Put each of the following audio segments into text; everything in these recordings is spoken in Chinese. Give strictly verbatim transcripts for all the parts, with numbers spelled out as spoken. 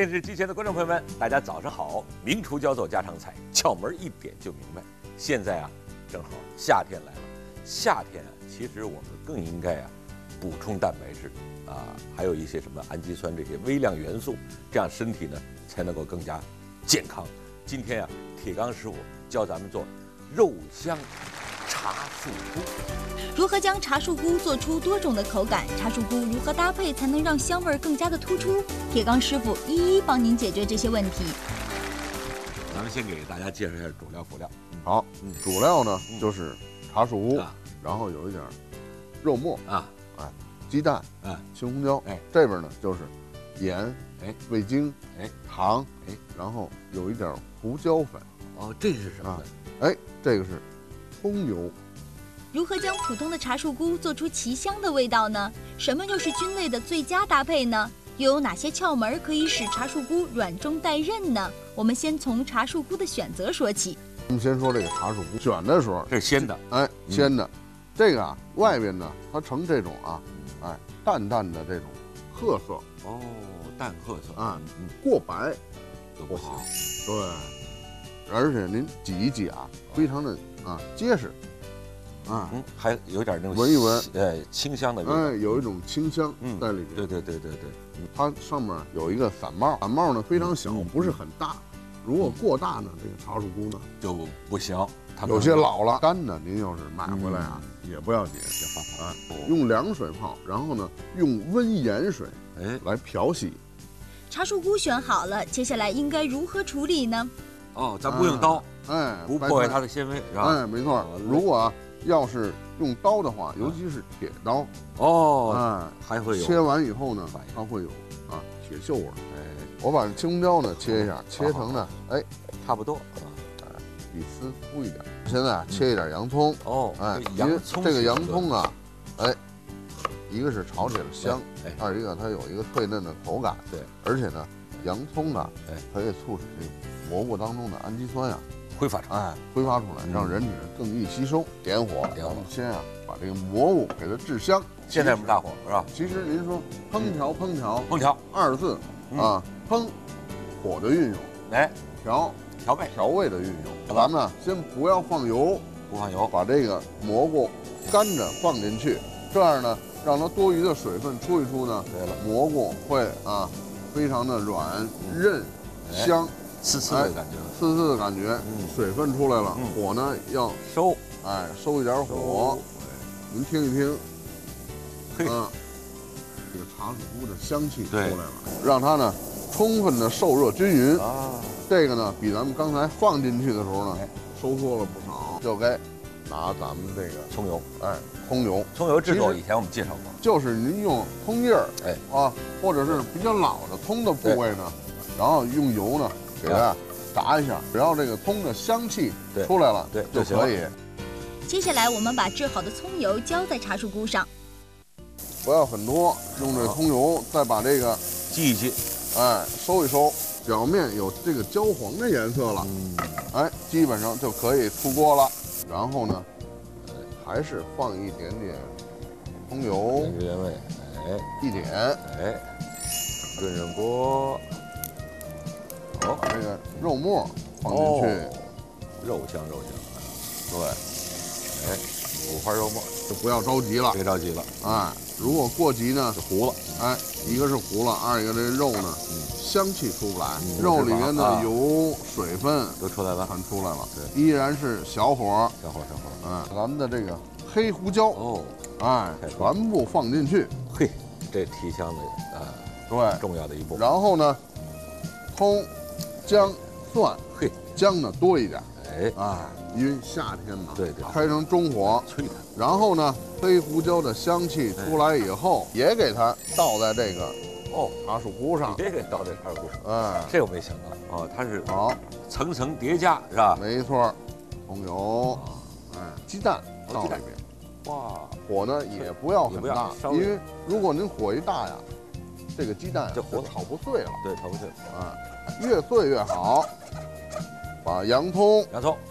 电视机前的观众朋友们，大家早上好！名厨教做家常菜，窍门一点就明白。现在啊，正好夏天来了，夏天啊，其实我们更应该啊，补充蛋白质啊，还有一些什么氨基酸这些微量元素，这样身体呢才能够更加健康。今天啊，铁刚师傅教咱们做肉香茶树菇。 如何将茶树菇做出多种的口感？茶树菇如何搭配才能让香味更加的突出？铁刚师傅一一帮您解决这些问题。 咱们先给大家介绍一下主料辅料。 好，嗯、主料呢、 嗯、 就是茶树菇、 啊， 然后有一点肉末啊， 哎，鸡蛋， 哎， 青红椒， 哎， 这边呢就是盐， 哎， 味精， 哎， 糖， 哎， 然后有一点胡椒粉。 哦，这是什么呢？ 啊、哎，这个是葱油。 如何将普通的茶树菇做出奇香的味道呢？什么又是菌类的最佳搭配呢？又有哪些窍门可以使茶树菇软中带韧呢？我们先从茶树菇的选择说起。 我们先说这个茶树菇，选的时候这是鲜的， 哎，鲜的，嗯、这个啊，外边呢它呈这种啊，哎，淡淡的这种褐色。 哦，淡褐色啊，嗯，过白都不行。 对，而且您挤一挤啊，非常的啊结实。啊， 嗯，还有点那种闻一闻， 哎，清香的味道， 哎，有一种清香在里边。 对对对对对， 它上面有一个伞帽，伞帽呢非常小，不是很大。如果过大呢，这个茶树菇呢就不行。 有些老了，干的您要是买回来啊，也不要紧，啊，用凉水泡，然后呢用温盐水哎来漂洗。 茶树菇选好了，接下来应该如何处理呢？ 哦，咱不用刀， 哎， 不破坏它的纤维，是吧？ 哎，没错。如果啊。要是用刀的话，尤其是铁刀哦， 哎， 还会有切完以后呢，它会有啊铁锈味。哎，我把青红椒呢切一下，切成呢，哎， 差不多啊，哎，比丝粗一点。现在啊，切一点洋葱。 哦， 哎， 洋葱这个洋葱啊，哎，一个是炒起来香，二一个它有一个脆嫩的口感。 对， 而且呢，洋葱啊， 哎， 可以促使这个蘑菇当中的氨基酸呀。 挥发出来， 哎，挥发出来，让人体更易吸收。点火， 点火， 先啊，把这个蘑菇给它制香。 现在我们大火是吧？ 其实您说烹调，烹调， 烹调二个字啊，烹，火的运用， 哎， 调， 调味， 调味的运用。咱们呢，先不要放油， 不放油， 把这个蘑菇干着放进去，这样呢，让它多余的水分出一出呢， 对了， 蘑菇会啊，非常的软韧香。 刺刺的感觉， 刺刺的感觉，嗯，水分出来了， 嗯、 火呢要收， 哎，收一点火，您听一听， 嘿， 嗯，这个茶树菇的香气出来了， 让它呢充分的受热均匀啊， 这个呢比咱们刚才放进去的时候呢，哎、收缩了不少，就该拿咱们这个葱油， 哎，葱油， 葱油制作以前我们介绍过， 就是您用葱叶儿， 哎啊，或者是比较老的葱的部位呢，然后用油呢。给它炸一下，只要这个葱的香气出来了， 对， 就可以。 接下来我们把制好的葱油浇在茶树菇上， 不要很多，用这葱油再把这个记一记， 哎，收一收，表面有这个焦黄的颜色了， 嗯， 哎，基本上就可以出锅了。然后呢，还是放一点点葱油， 原味，哎， 一点， 哎，润润锅。 好，把这个肉末放进去， 哦、肉香肉香， 对， 哎，五花肉末， 就不要着急了， 别着急了， 哎，如果过急呢， 就糊了， 哎，一个是糊了，二一个这肉呢，嗯，香气出不来， 嗯、 肉里面的油、水分都出来了， 全出来了， 对， 依然是小火， 小火小火， 嗯，咱们的这个黑胡椒， 哦， 哎，全部放进去， 嘿，这提香的啊， 对， 重要的一步， 然后呢，葱。姜、蒜， 嘿， 姜呢多一点， 哎， 哎，因为夏天嘛， 对对， 开成中火， 催它。 然后呢，黑胡椒的香气出来以后，哎、也给它倒在这个哦茶树菇上， 别给倒在茶树菇上， 哎， 这我没想到哦，它是好层层叠加是吧？ 没错，葱油，哎，鸡蛋倒里边， 哇， 火呢也不要很大，因为如果您火一大呀，这个鸡蛋就火炒不碎了， 对，炒不碎， 啊。越碎越好，把洋葱、 洋葱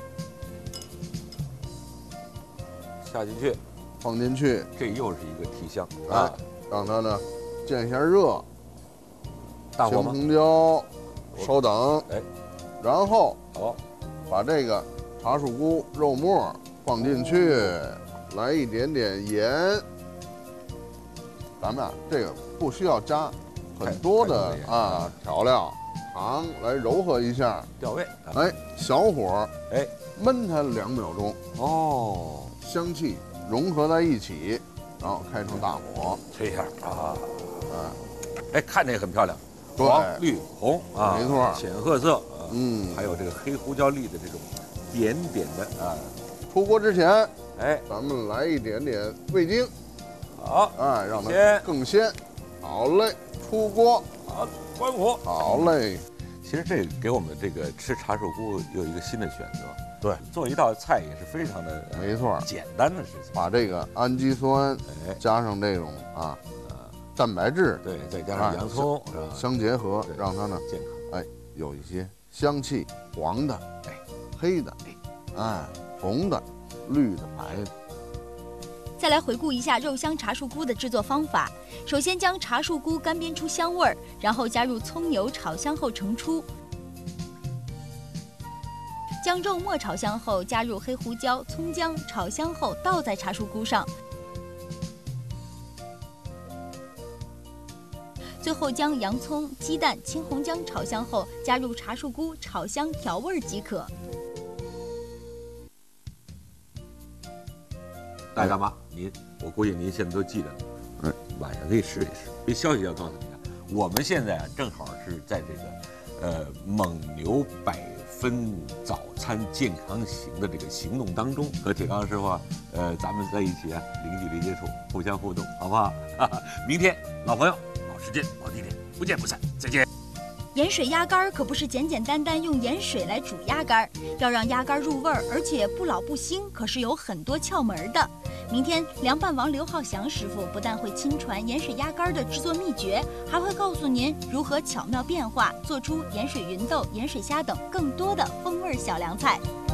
下进去， 放进去， 这又是一个提香啊，让它呢见一下热， 青大火吗？ 红椒，稍等， 哎， 然后好， 把这个茶树菇肉末放进去，来一点点盐。咱们啊，这个不需要加很多的啊调料，糖来柔和一下， 调味。 哎，小火， 哎， 焖它两秒钟， 哦， 香气融合在一起，然后开成大火， 吹一下啊， 啊， 哎，看这个很漂亮， 对黄、绿、红啊， 没错浅褐色啊， 嗯， 还有这个黑胡椒粒的这种点点的啊， 出锅之前， 哎， 咱们来一点点味精， 好， 哎，让它鲜更鲜。好嘞，出锅， 好，关火。 好嘞。 其实这给我们这个吃茶树菇有一个新的选择， 对， 做一道菜也是非常的呃没错， 简单的事情。 把这个氨基酸哎， 加上这种啊蛋白质， 对，再加上洋葱是吧？ 相结合， 对让它呢健康。 哎有一些香气，黄的，哎，黑的，哎，红的，绿的，白的。 再来回顾一下肉香茶树菇的制作方法。首先将茶树菇干煸出香味儿，然后加入葱油炒香后盛出。将肉末炒香后，加入黑胡椒、葱姜，炒香后倒在茶树菇上。最后将洋葱、鸡蛋、青红姜炒香后，加入茶树菇炒香调味即可。 大大妈，您我估计您现在都记着呢， 嗯， 晚上可以试一试。这消息要告诉你啊，我们现在啊正好是在这个呃蒙牛百分早餐健康行的这个行动当中，和铁刚师傅啊，呃咱们在一起啊零距离接触，互相互动，好不好？哈哈，明天老朋友、老时间、老地点，不见不散，再见。 盐水鸭肝可不是简简单单用盐水来煮鸭肝，要让鸭肝入味儿，而且不老不腥，可是有很多窍门的。明天凉拌王刘浩祥师傅不但会亲传盐水鸭肝的制作秘诀，还会告诉您如何巧妙变化，做出盐水芸豆、盐水虾等更多的风味小凉菜。